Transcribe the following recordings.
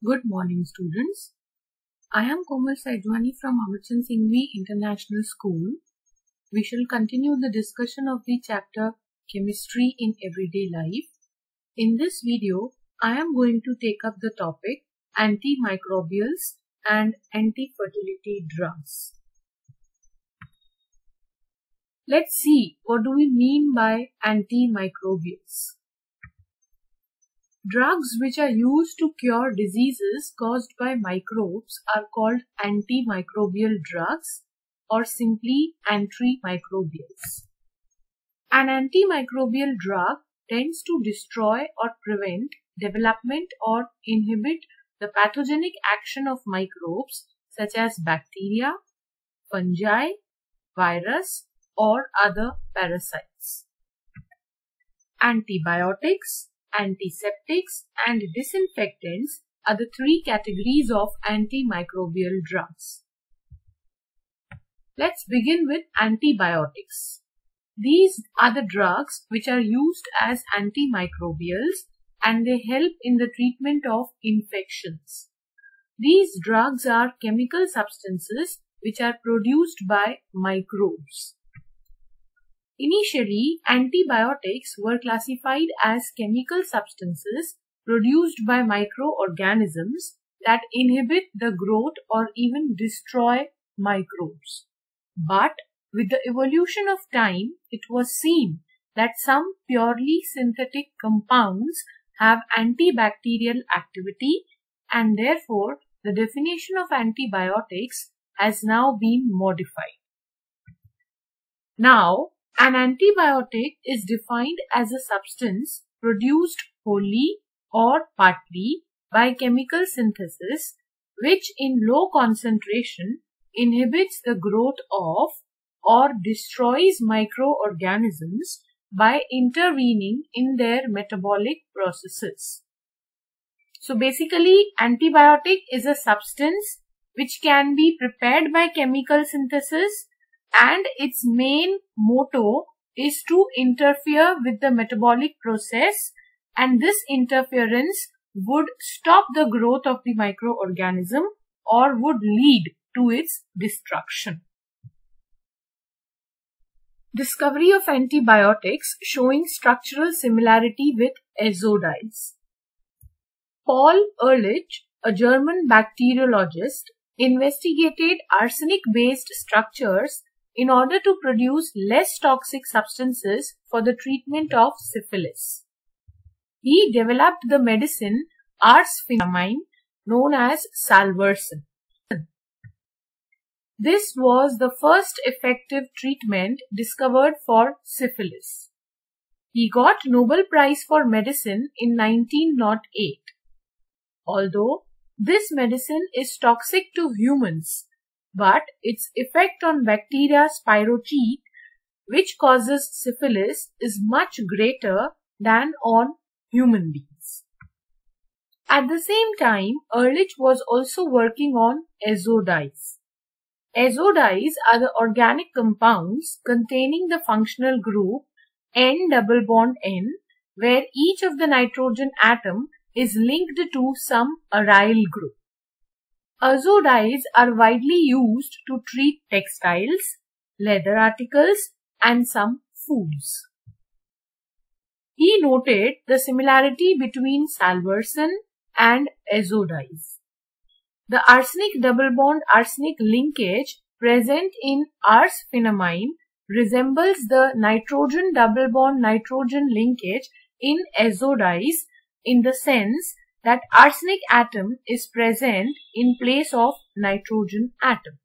Good morning, students. I am Komal Saidwani from Amarchand Singhvi International School. We shall continue the discussion of the chapter Chemistry in Everyday Life. In this video, I am going to take up the topic antimicrobials and anti-fertility drugs. Let's see, what do we mean by antimicrobials? Drugs which are used to cure diseases caused by microbes are called antimicrobial drugs or simply antimicrobials. An antimicrobial drug tends to destroy or prevent development or inhibit the pathogenic action of microbes such as bacteria, fungi, virus, or other parasites. Antibiotics, antiseptics, and disinfectants are the three categories of antimicrobial drugs. Let's begin with antibiotics. These are the drugs which are used as antimicrobials and they help in the treatment of infections. These drugs are chemical substances which are produced by microbes. Initially, antibiotics were classified as chemical substances produced by microorganisms that inhibit the growth or even destroy microbes. But with the evolution of time, it was seen that some purely synthetic compounds have antibacterial activity and therefore the definition of antibiotics has now been modified. Now, an antibiotic is defined as a substance produced wholly or partly by chemical synthesis which in low concentration inhibits the growth of or destroys microorganisms by intervening in their metabolic processes. So basically, antibiotic is a substance which can be prepared by chemical synthesis and its main motto is to interfere with the metabolic process, and this interference would stop the growth of the microorganism or would lead to its destruction. Discovery of antibiotics showing structural similarity with azodyes. Paul Ehrlich, a German bacteriologist, investigated arsenic-based structures in order to produce less toxic substances for the treatment of syphilis. He developed the medicine arspheniamine known as salvarsan. This was the first effective treatment discovered for syphilis. He got Nobel Prize for Medicine in 1908. Although this medicine is toxic to humans, but its effect on bacteria spirochaete, which causes syphilis, is much greater than on human beings. At the same time, Ehrlich was also working on azodyes. Azodyes are the organic compounds containing the functional group N-double-bond-N, where each of the nitrogen atom is linked to some aryl group. Azodyes are widely used to treat textiles, leather articles, and some foods. He noted the similarity between salvarsan and azodyes. The arsenic double bond arsenic linkage present in arspheniamine resembles the nitrogen double bond nitrogen linkage in azodyes in the sense that arsenic atom is present in place of nitrogen atom.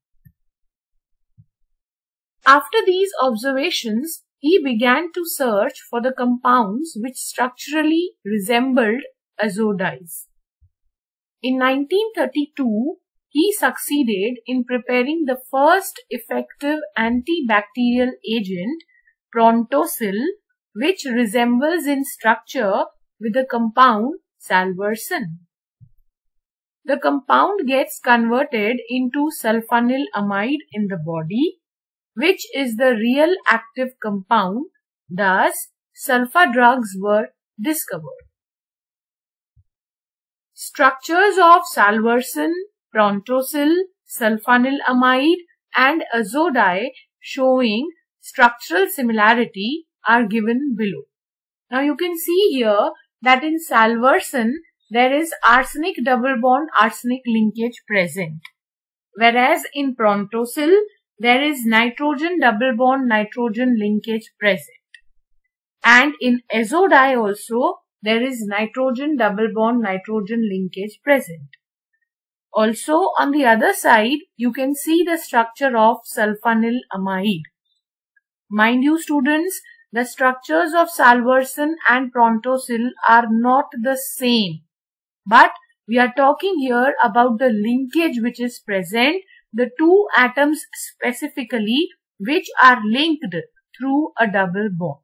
After these observations, he began to search for the compounds which structurally resembled azodyes. In 1932, he succeeded in preparing the first effective antibacterial agent, Prontosil, which resembles in structure with the compound salvarsan. The compound gets converted into sulfanylamide in the body, which is the real active compound. Thus, sulfa drugs were discovered. Structures of salvarsan, prontosil, sulfanylamide and azodide showing structural similarity are given below. Now you can see here that in salvarsan there is arsenic double bond arsenic linkage present, whereas in prontosil there is nitrogen double bond nitrogen linkage present, and in azodide also there is nitrogen double bond nitrogen linkage present. Also on the other side you can see the structure of sulfanylamide. Mind you students, the structures of salvarsan and prontosil are not the same, but we are talking here about the linkage which is present, the two atoms specifically which are linked through a double bond.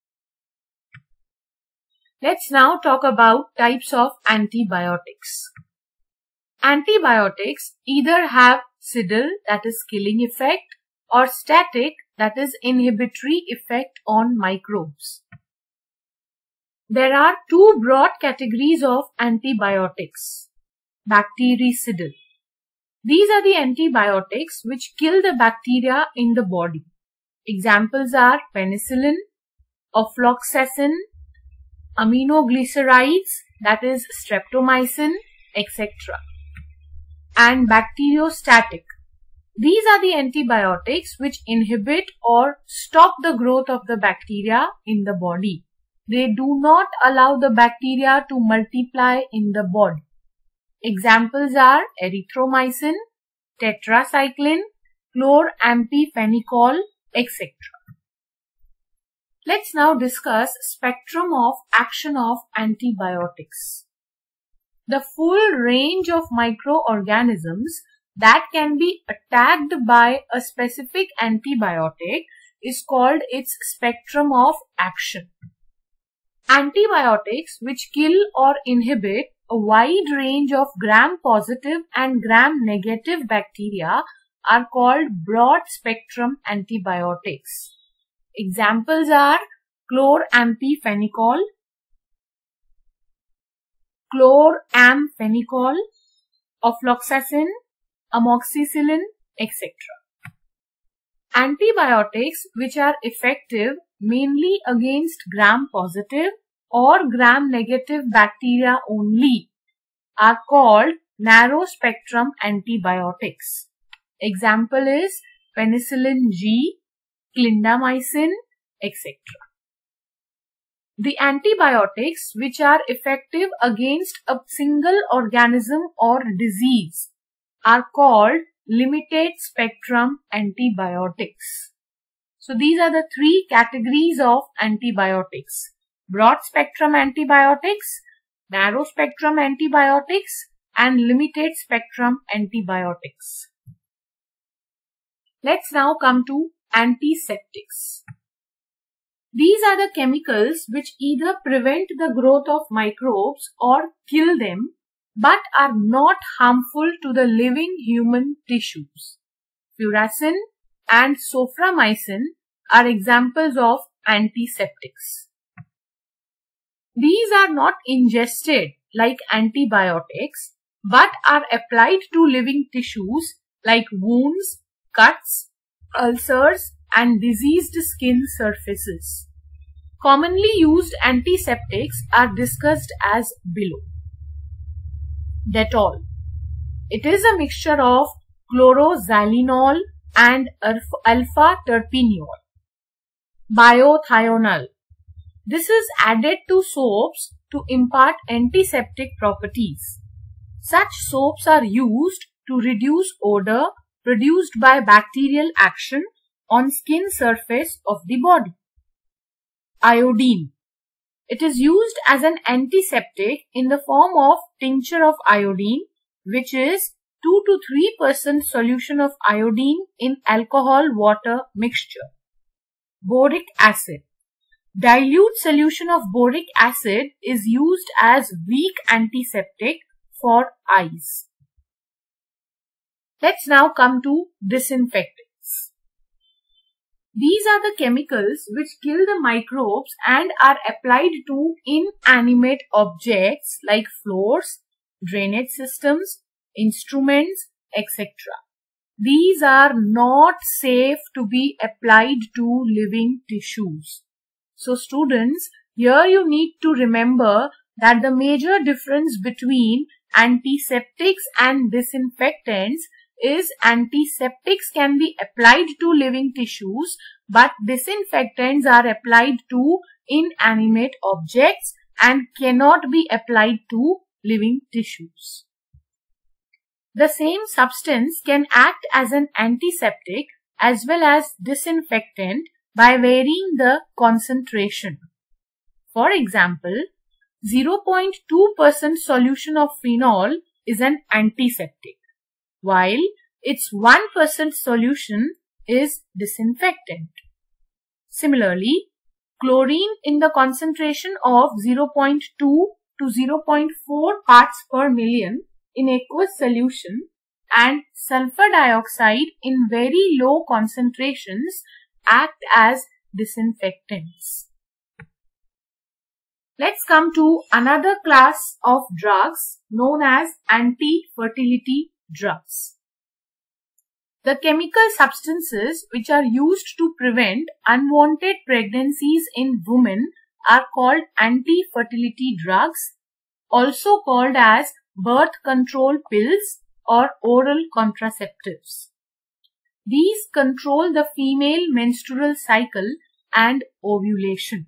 Let's now talk about types of antibiotics. Antibiotics either have cidal, that is killing effect, or static, that is inhibitory effect on microbes. There are two broad categories of antibiotics. Bactericidal. These are the antibiotics which kill the bacteria in the body. Examples are penicillin, ofloxacin, aminoglycerides, that is streptomycin, etc. and bacteriostatic. These are the antibiotics which inhibit or stop the growth of the bacteria in the body. They do not allow the bacteria to multiply in the body. Examples are erythromycin, tetracycline, chloramphenicol, etc. Let's now discuss spectrum of action of antibiotics. The full range of microorganisms that can be attacked by a specific antibiotic is called its spectrum of action. Antibiotics which kill or inhibit a wide range of gram-positive and gram-negative bacteria are called broad-spectrum antibiotics. Examples are chloramphenicol, ofloxacin, amoxicillin, etc. Antibiotics which are effective mainly against gram-positive or gram-negative bacteria only are called narrow-spectrum antibiotics. Example is penicillin G, clindamycin, etc. The antibiotics which are effective against a single organism or disease are called limited spectrum antibiotics. So these are the three categories of antibiotics: broad spectrum antibiotics, narrow spectrum antibiotics, and limited spectrum antibiotics. Let's now come to antiseptics. These are the chemicals which either prevent the growth of microbes or kill them, but are not harmful to the living human tissues. Furacin and soframycin are examples of antiseptics. These are not ingested like antibiotics, but are applied to living tissues like wounds, cuts, ulcers, and diseased skin surfaces. Commonly used antiseptics are discussed as below. Dettol. It is a mixture of chloroxylenol and alpha-terpineol. Biothionol. This is added to soaps to impart antiseptic properties. Such soaps are used to reduce odor produced by bacterial action on skin surface of the body. Iodine. It is used as an antiseptic in the form of tincture of iodine, which is 2 to 3% solution of iodine in alcohol-water mixture. Boric acid. Dilute solution of boric acid is used as weak antiseptic for eyes. Let's now come to disinfectants. These are the chemicals which kill the microbes and are applied to inanimate objects like floors, drainage systems, instruments, etc. These are not safe to be applied to living tissues. So students, here you need to remember that the major difference between antiseptics and disinfectants is antiseptics can be applied to living tissues, but disinfectants are applied to inanimate objects and cannot be applied to living tissues. The same substance can act as an antiseptic as well as disinfectant by varying the concentration. For example, 0.2% solution of phenol is an antiseptic, while its 1% solution is disinfectant. Similarly, chlorine in the concentration of 0.2 to 0.4 parts per million in aqueous solution and sulfur dioxide in very low concentrations act as disinfectants. Let's come to another class of drugs known as anti-fertility drugs. The chemical substances which are used to prevent unwanted pregnancies in women are called anti-fertility drugs, also called as birth control pills or oral contraceptives. These control the female menstrual cycle and ovulation.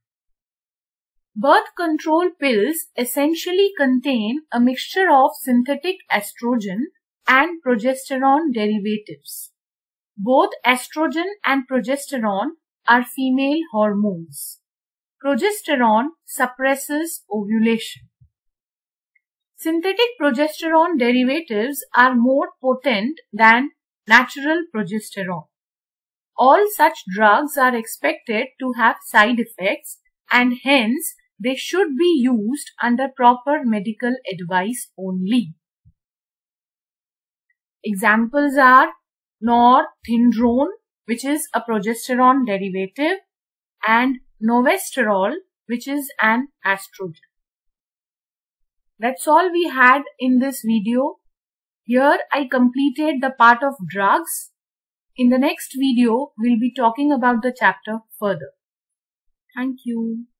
Birth control pills essentially contain a mixture of synthetic estrogen and progesterone derivatives. Both estrogen and progesterone are female hormones. Progesterone suppresses ovulation. Synthetic progesterone derivatives are more potent than natural progesterone. All such drugs are expected to have side effects and hence they should be used under proper medical advice only. Examples are norethindrone, which is a progesterone derivative, and novesterol, which is an estrogen. That's all we had in this video. Here I completed the part of drugs. In the next video, we'll be talking about the chapter further. Thank you.